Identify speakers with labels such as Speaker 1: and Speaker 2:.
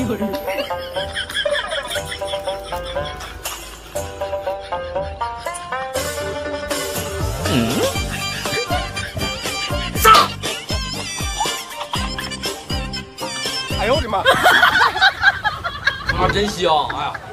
Speaker 1: 有人。
Speaker 2: 上！哎呦我的妈！啊，真香！哎呀。